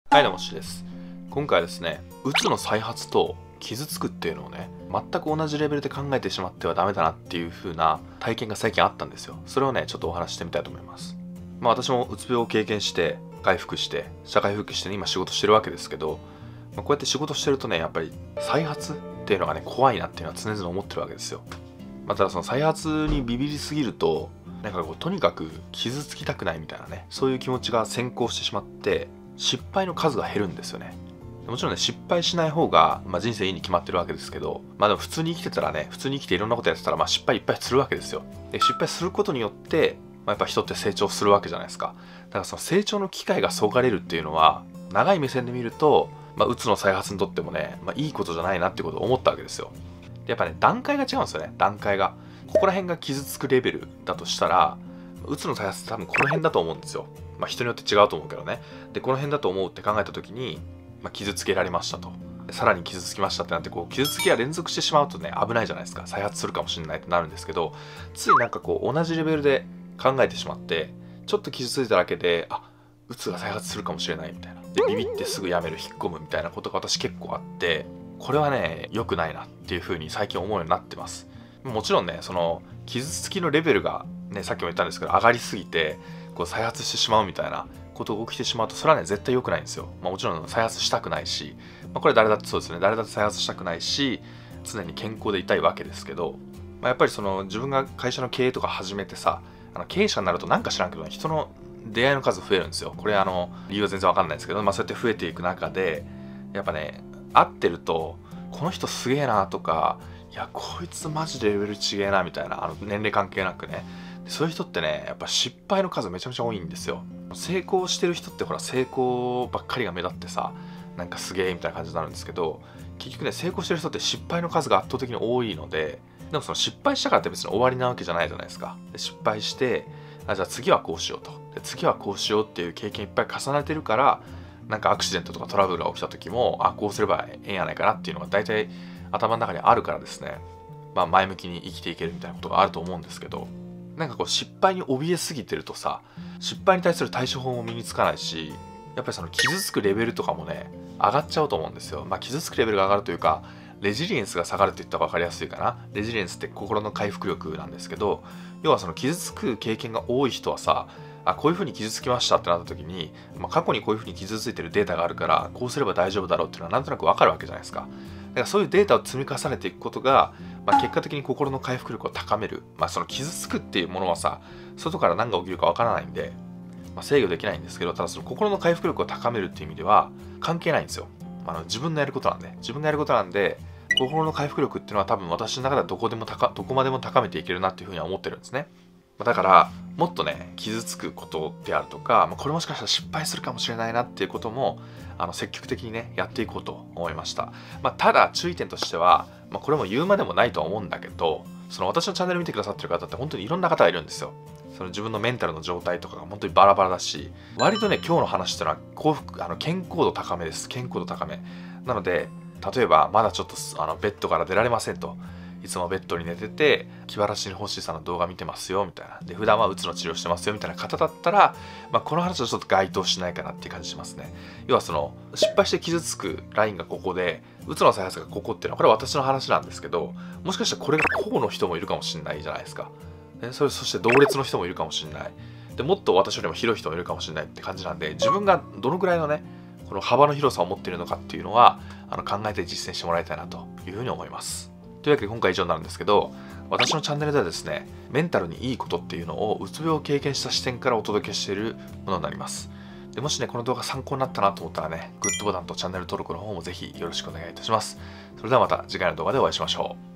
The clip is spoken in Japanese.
はい、どうもしです。今回はですね、うつの再発と傷つくっていうのをね、全く同じレベルで考えてしまってはダメだなっていう風な体験が最近あったんですよ。それをね、ちょっとお話ししてみたいと思います。私もうつ病を経験して、回復して、社会復帰して、ね、今仕事してるわけですけど、こうやって仕事してるとね、やっぱり再発っていうのがね、怖いなっていうのは常々思ってるわけですよ。ただその再発にビビりすぎると、なんかこうとにかく傷つきたくないみたいなね、そういう気持ちが先行してしまって、失敗の数が減るんですよね。もちろんね、失敗しない方が、人生いいに決まってるわけですけど、でも普通に生きてたらね、普通に生きていろんなことやってたら、失敗いっぱいするわけですよ。で、失敗することによって、やっぱ人って成長するわけじゃないですか。だからその成長の機会がそがれるっていうのは、長い目線で見ると、うつの再発にとってもね、いいことじゃないなっていうことを思ったわけですよ。でやっぱね、段階が違うんですよね、段階が。ここら辺が傷つくレベルだとしたら、うつの再発って多分この辺だと思うんですよ。人によって違うと思うけどね。で、この辺だと思うって考えた時に、傷つけられましたと。さらに傷つきましたってなって、傷つきが連続してしまうとね、危ないじゃないですか。再発するかもしれないってなるんですけど、つい同じレベルで考えてしまって、ちょっと傷ついただけで、うつが再発するかもしれないみたいな。で、ビビってすぐやめる、引っ込むみたいなことが私結構あって、これはね、良くないなっていう風に最近思うようになってます。もちろんね、その傷つきのレベルがね、さっきも言ったんですけど、上がりすぎて再発してしまうみたいなことが起きてしまうと、それはね、絶対良くないんですよ。もちろん再発したくないし、これ誰だってそうですね、誰だって再発したくないし、常に健康でいたいわけですけど、やっぱりその自分が会社の経営とか始めてさ、経営者になるとなんか知らんけど、人の出会いの数増えるんですよ。これ理由は全然わかんないですけど、そうやって増えていく中で、やっぱね、会ってると、この人すげえなとか、いや、こいつマジでレベル違えなみたいな、年齢関係なくね。そういう人ってね、やっぱ失敗の数めちゃめちゃ多いんですよ。成功してる人ってほら、成功ばっかりが目立ってさ、なんかすげえみたいな感じになるんですけど、結局ね、成功してる人って失敗の数が圧倒的に多いので、でもその失敗したからって別に終わりなわけじゃないじゃないですか。で失敗して、じゃあ次はこうしようと。で次はこうしようっていう経験いっぱい重ねてるから、なんかアクシデントとかトラブルが起きた時も、こうすればええんやないかなっていうのが大体頭の中にあるからですね、前向きに生きていけるみたいなことがあると思うんですけど、失敗に怯えすぎてるとさ、失敗に対する対処法も身につかないし、やっぱりその傷つくレベルとかもね、上がっちゃうと思うんですよ。傷つくレベルが上がるというか、レジリエンスが下がるって言ったら分かりやすいかな。レジリエンスって心の回復力なんですけど、要はその傷つく経験が多い人はさ、こういう風に傷つきましたってなった時に、過去にこういう風に傷ついてるデータがあるから、こうすれば大丈夫だろうっていうのはなんとなく分かるわけじゃないですか。だからそういうデータを積み重ねていくことが、結果的に心の回復力を高める。その傷つくっていうものはさ、外から何が起きるか分からないんで、制御できないんですけど、ただその心の回復力を高めるっていう意味では関係ないんですよ。自分のやることなんで。自分がやることなんで、心の回復力っていうのは多分私の中ではどこまでも高めていけるなっていうふうには思ってるんですね。だからもっとね、傷つくことであるとか、これもしかしたら失敗するかもしれないなっていうことも積極的にね、やっていこうと思いました。ただ注意点としては、これも言うまでもないとは思うんだけど、その私のチャンネル見てくださってる方って本当にいろんな方がいるんですよ。その自分のメンタルの状態とかが本当にバラバラだし、割とね、今日の話っていうのは健康度高めです。健康度高め。なので、例えばまだちょっとベッドから出られませんと。いつもベッドに寝てて気晴らしに星さんの動画見てますよみたいな、で普段はうつの治療してますよみたいな方だったら、この話はちょっと該当しないかなっていう感じしますね。要はその失敗して傷つくラインがここで、うつの再発がここっていうのはこれは私の話なんですけど、もしかしたらこれがこうの人もいるかもしれないじゃないですか。そして同列の人もいるかもしれない。でもっと私よりも広い人もいるかもしれないって感じなんで、自分がどのぐらいのね、この幅の広さを持っているのかっていうのは考えて実践してもらいたいなというふうに思います。というわけで今回以上になるんですけど、私のチャンネルではですね、メンタルにいいことっていうのをうつ病を経験した視点からお届けしているものになります。でもしね、この動画参考になったなと思ったらね、グッドボタンとチャンネル登録の方もぜひよろしくお願いいたします。それではまた次回の動画でお会いしましょう。